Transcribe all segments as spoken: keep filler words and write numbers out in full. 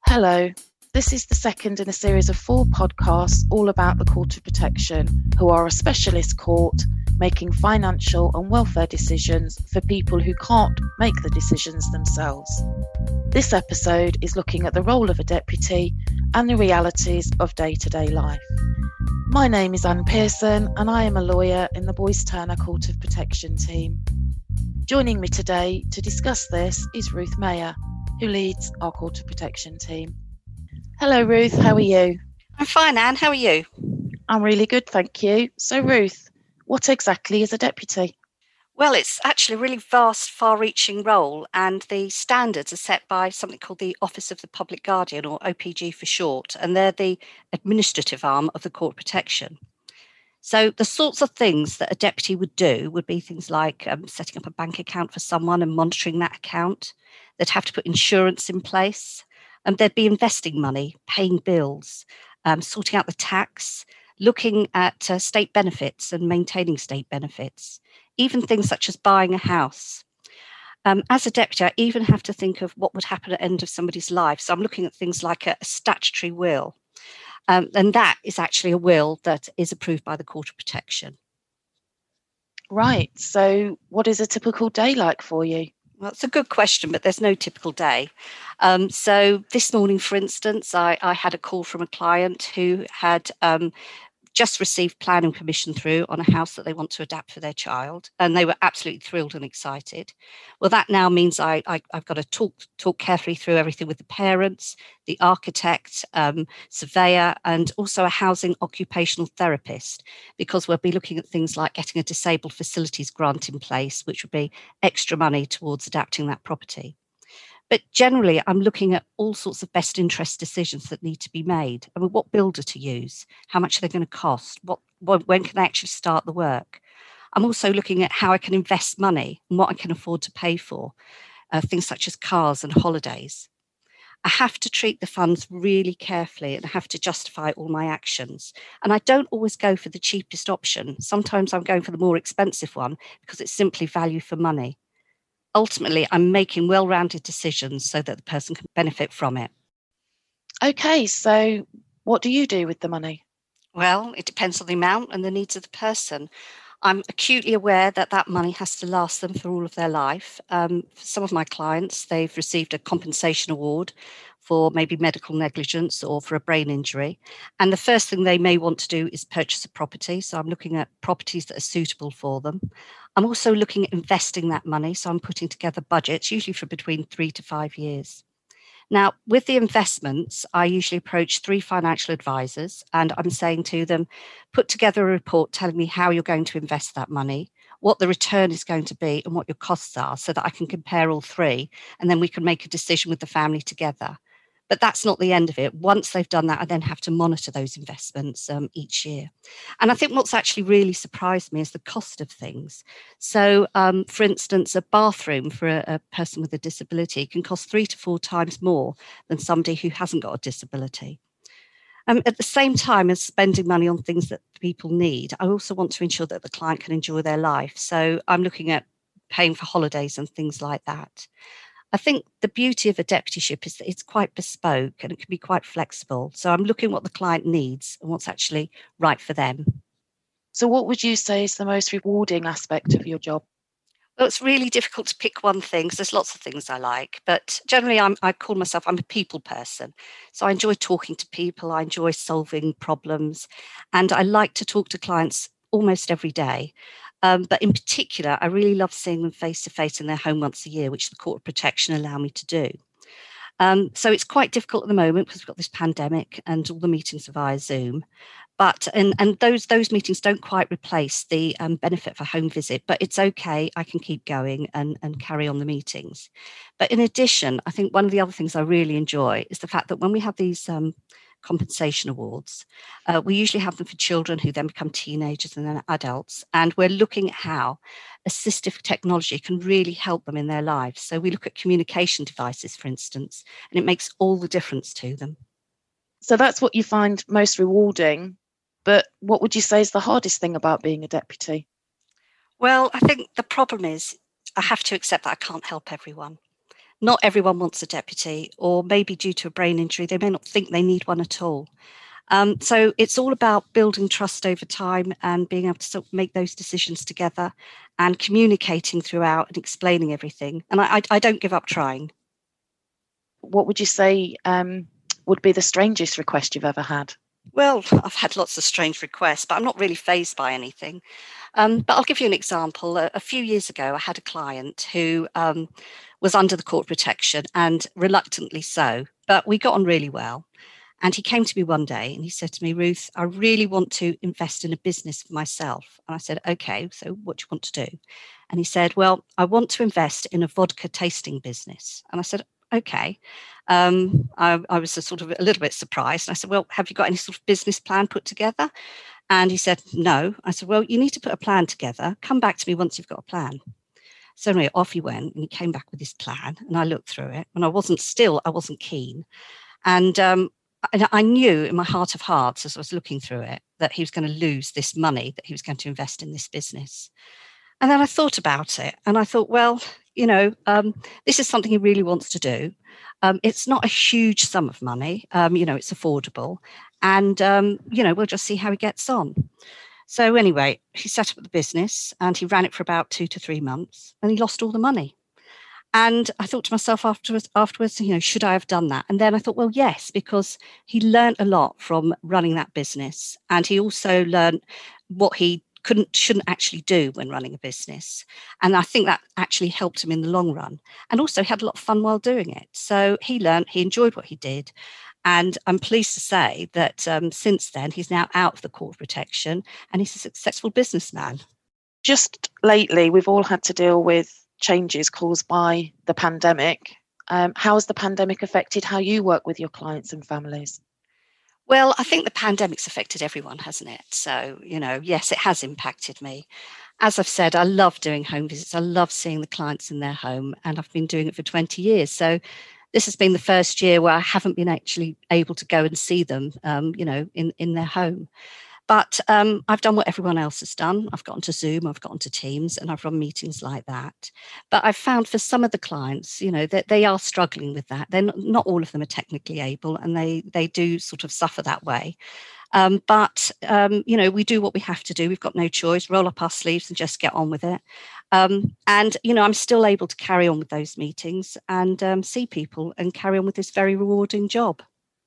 Hello, this is the second in a series of four podcasts all about the Court of Protection, who are a specialist court making financial and welfare decisions for people who can't make the decisions themselves. This episode is looking at the role of a deputy and the realities of day-to-day life. My name is Anne Pearson and I am a lawyer in the Boyce Turner Court of Protection team. Joining me today to discuss this is Ruth Meyer, who leads our Court of Protection team. Hello Ruth, how are you? I'm fine, Anne, how are you? I'm really good, thank you. So Ruth, what exactly is a deputy? Well, it's actually a really vast, far-reaching role, and the standards are set by something called the Office of the Public Guardian, or O P G for short, and they're the administrative arm of the Court of Protection. So the sorts of things that a deputy would do would be things like um, setting up a bank account for someone and monitoring that account. They'd have to put insurance in place, and they'd be investing money, paying bills, um, sorting out the tax, looking at uh, state benefits and maintaining state benefits, even things such as buying a house. Um, as a deputy, I even have to think of what would happen at the end of somebody's life. So I'm looking at things like a, a statutory will. Um, and that is actually a will that is approved by the Court of Protection. Right, so what is a typical day like for you? Well, it's a good question, but there's no typical day. Um, so this morning, for instance, I, I had a call from a client who had um, just received planning permission through on a house that they want to adapt for their child, and they were absolutely thrilled and excited. Well, that now means I, I, I've got to talk talk carefully through everything with the parents, the architect, um, surveyor, and also a housing occupational therapist, because we'll be looking at things like getting a disabled facilities grant in place, which would be extra money towards adapting that property. But generally, I'm looking at all sorts of best interest decisions that need to be made. I mean, what builder to use? How much are they going to cost? What, what, when can I actually start the work? I'm also looking at how I can invest money and what I can afford to pay for, uh, things such as cars and holidays. I have to treat the funds really carefully and I have to justify all my actions. And I don't always go for the cheapest option. Sometimes I'm going for the more expensive one because it's simply value for money. Ultimately, I'm making well-rounded decisions so that the person can benefit from it. Okay, so what do you do with the money? Well, it depends on the amount and the needs of the person. I'm acutely aware that that money has to last them for all of their life. Um, for some of my clients, they've received a compensation award for maybe medical negligence or for a brain injury. And the first thing they may want to do is purchase a property. So I'm looking at properties that are suitable for them. I'm also looking at investing that money. So I'm putting together budgets, usually for between three to five years. Now, with the investments, I usually approach three financial advisors and I'm saying to them, put together a report telling me how you're going to invest that money, what the return is going to be and what your costs are so that I can compare all three and then we can make a decision with the family together. But that's not the end of it. Once they've done that, I then have to monitor those investments um, each year. And I think what's actually really surprised me is the cost of things. So, um, for instance, a bathroom for a, a person with a disability can cost three to four times more than somebody who hasn't got a disability. Um, at the same time as spending money on things that people need, I also want to ensure that the client can enjoy their life. So I'm looking at paying for holidays and things like that. I think the beauty of a deputyship is that it's quite bespoke and it can be quite flexible. So I'm looking what the client needs and what's actually right for them. So what would you say is the most rewarding aspect of your job? Well, it's really difficult to pick one thing because there's lots of things I like, but generally I'm, I call myself, I'm a people person. So I enjoy talking to people, I enjoy solving problems, and I like to talk to clients almost every day. Um, but in particular, I really love seeing them face to face in their home once a year, which the Court of Protection allow me to do. Um, so it's quite difficult at the moment because we've got this pandemic and all the meetings are via Zoom. But and, and those those meetings don't quite replace the um, benefit of a home visit, but it's okay. I can keep going and, and carry on the meetings. But in addition, I think one of the other things I really enjoy is the fact that when we have these um, compensation awards, uh, we usually have them for children who then become teenagers and then adults. And we're looking at how assistive technology can really help them in their lives. So we look at communication devices, for instance, and it makes all the difference to them. So that's what you find most rewarding. But what would you say is the hardest thing about being a deputy? Well, I think the problem is I have to accept that I can't help everyone. Not everyone wants a deputy, or maybe due to a brain injury, they may not think they need one at all. Um, so it's all about building trust over time and being able to sort of make those decisions together and communicating throughout and explaining everything. And I, I, I don't give up trying. What would you say um, would be the strangest request you've ever had? Well, I've had lots of strange requests, but I'm not really fazed by anything. Um, but I'll give you an example. A, a few years ago, I had a client who um, was under the court protection, and reluctantly so, but we got on really well. And he came to me one day and he said to me, Ruth, I really want to invest in a business for myself. And I said, okay, so what do you want to do? And he said, well, I want to invest in a vodka tasting business. And I said, okay. Um, I, I was a sort of a little bit surprised. And I said, well, have you got any sort of business plan put together? And he said, no. I said, well, you need to put a plan together. Come back to me once you've got a plan. So anyway, off he went and he came back with his plan and I looked through it and I wasn't still, I wasn't keen. And um, I, I knew in my heart of hearts as I was looking through it that he was going to lose this money that he was going to invest in this business. And then I thought about it and I thought, well, you know, um, this is something he really wants to do. Um, it's not a huge sum of money. Um, you know, it's affordable. And, um, you know, we'll just see how he gets on. So anyway, he set up the business and he ran it for about two to three months and he lost all the money. And I thought to myself afterwards, afterwards, you know, should I have done that? And then I thought, well, yes, because he learned a lot from running that business. And he also learned what he couldn't, shouldn't actually do when running a business. And I think that actually helped him in the long run. And also he had a lot of fun while doing it. So he learned, he enjoyed what he did. And I'm pleased to say that um, since then, he's now out of the court protection and he's a successful businessman. Just lately, we've all had to deal with changes caused by the pandemic. Um, how has the pandemic affected how you work with your clients and families? Well, I think the pandemic's affected everyone, hasn't it? So, you know, yes, it has impacted me. As I've said, I love doing home visits. I love seeing the clients in their home, and I've been doing it for twenty years. So this has been the first year where I haven't been actually able to go and see them, um, you know, in, in their home. But um, I've done what everyone else has done. I've gotten to Zoom, I've gotten to Teams, and I've run meetings like that. But I've found for some of the clients, you know, that they are struggling with that. They're not, not all of them are technically able, and they they do sort of suffer that way. Um, but, um, you know, we do what we have to do. We've got no choice, roll up our sleeves and just get on with it. Um, and, you know, I'm still able to carry on with those meetings and um, see people and carry on with this very rewarding job.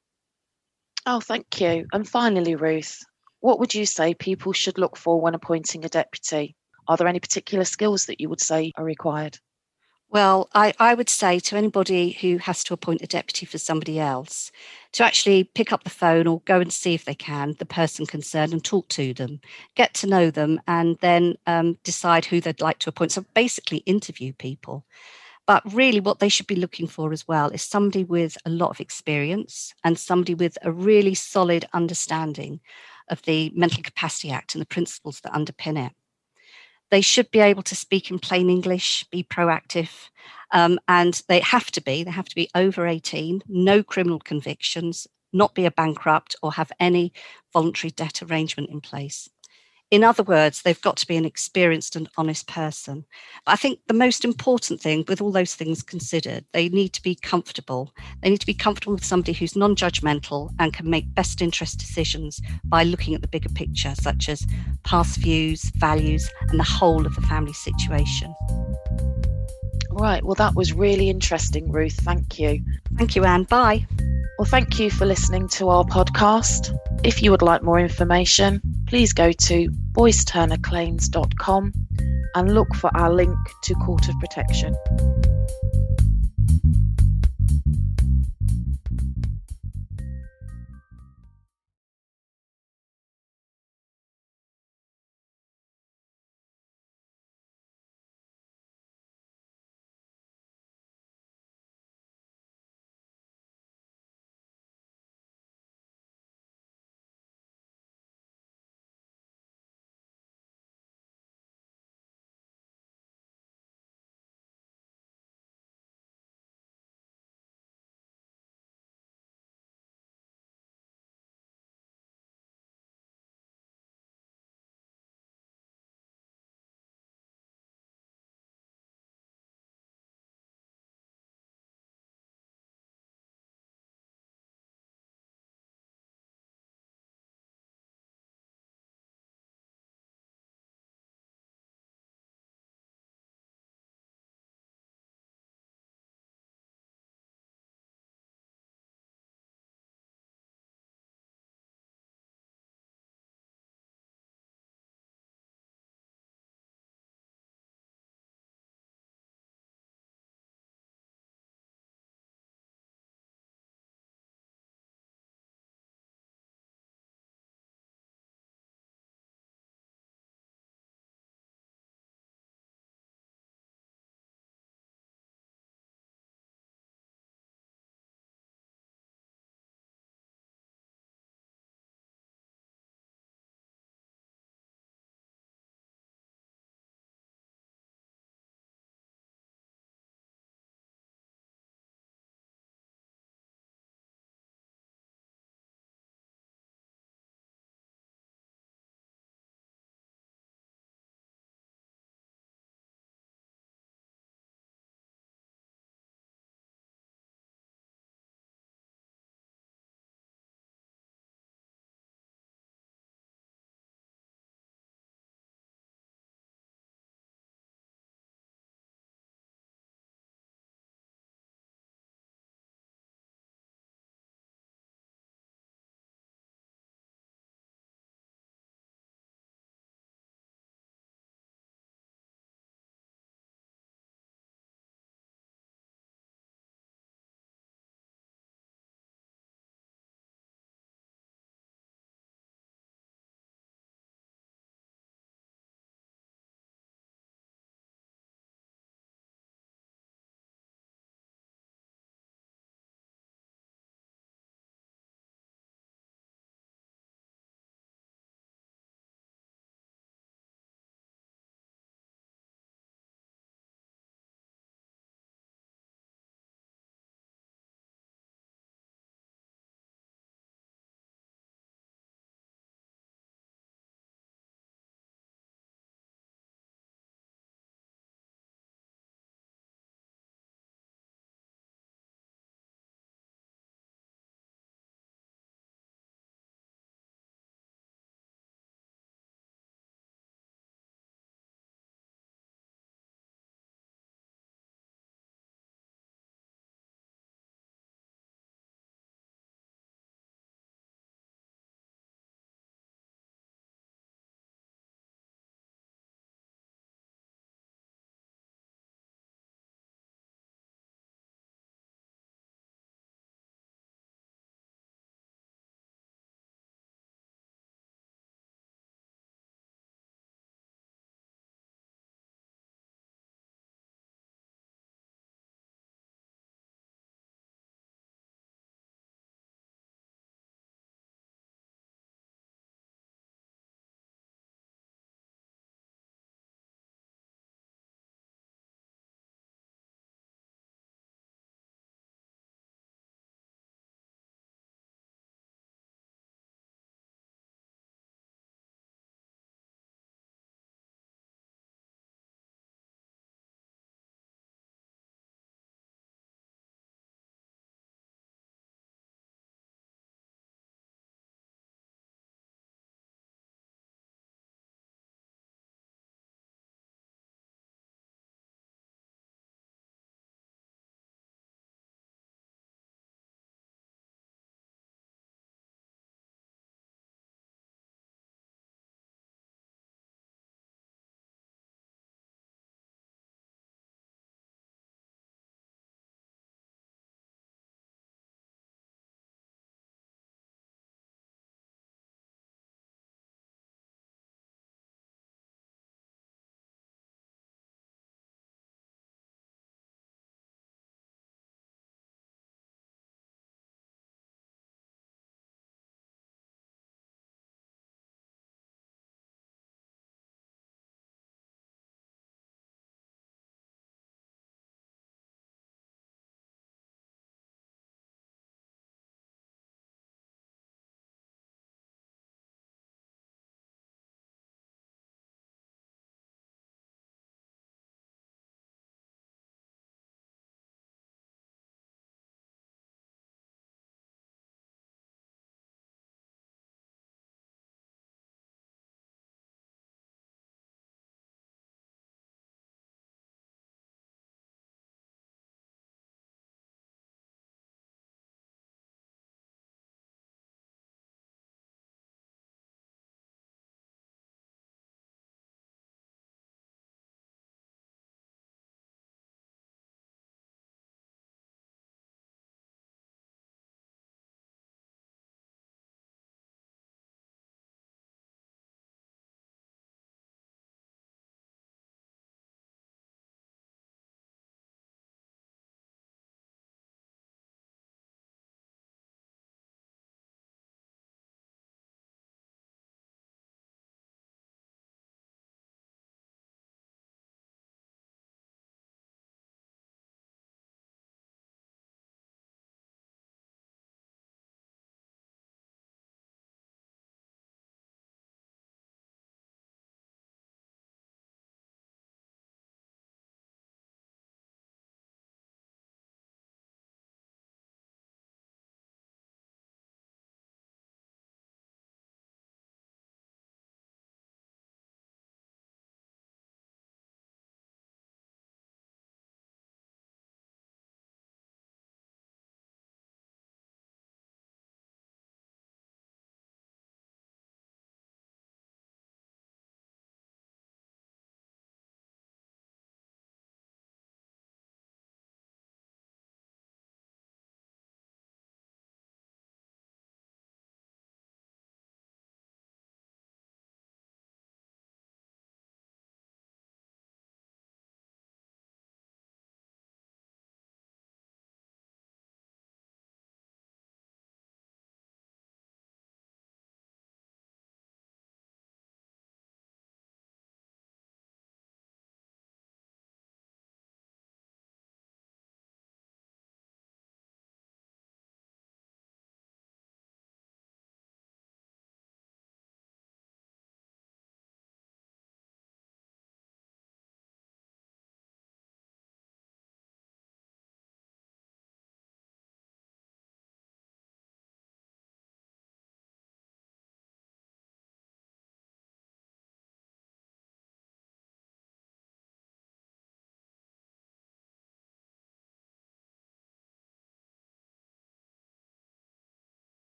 Oh, thank you. And finally, Ruth, what would you say people should look for when appointing a deputy? Are there any particular skills that you would say are required? Well, I, I would say to anybody who has to appoint a deputy for somebody else to actually pick up the phone or go and see if they can, the person concerned, and talk to them, get to know them, and then um, decide who they'd like to appoint. So basically interview people. But really what they should be looking for as well is somebody with a lot of experience and somebody with a really solid understanding of the Mental Capacity Act and the principles that underpin it. They should be able to speak in plain English, be proactive, um, and they have to be, they have to be over eighteen, no criminal convictions, not be a bankrupt or have any voluntary debt arrangement in place. In other words, they've got to be an experienced and honest person. But I think the most important thing, with all those things considered, they need to be comfortable. They need to be comfortable with somebody who's non-judgmental and can make best interest decisions by looking at the bigger picture, such as past views, values, and the whole of the family situation. Right, well, that was really interesting, Ruth. Thank you. Thank you, Anne. Bye. Well, thank you for listening to our podcast. If you would like more information, please go to boyce turner claims dot com and look for our link to Court of Protection.